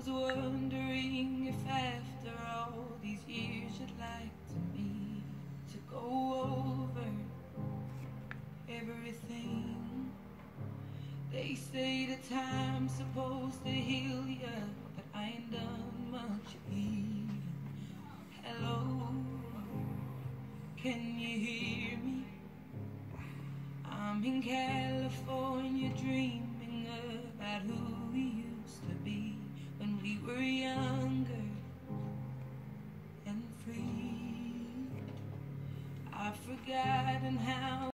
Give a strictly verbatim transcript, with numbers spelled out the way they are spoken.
wondering if after all these years you'd like to me to go over everything. They say the time's supposed to heal ya, but I ain't done much healing. Hello, can you hear me? I'm in California dreaming about who we used to be when we were younger and free. I've forgotten how